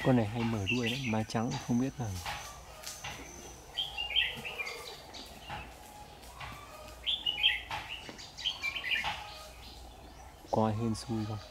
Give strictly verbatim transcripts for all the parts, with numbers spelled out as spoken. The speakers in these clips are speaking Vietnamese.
Con này hay mở đuôi lắm, má trắng không biết là có ai hên xui không.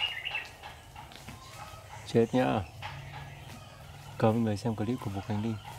Chết nhá. Cấm mọi người xem clip của Vũ Khánh đi.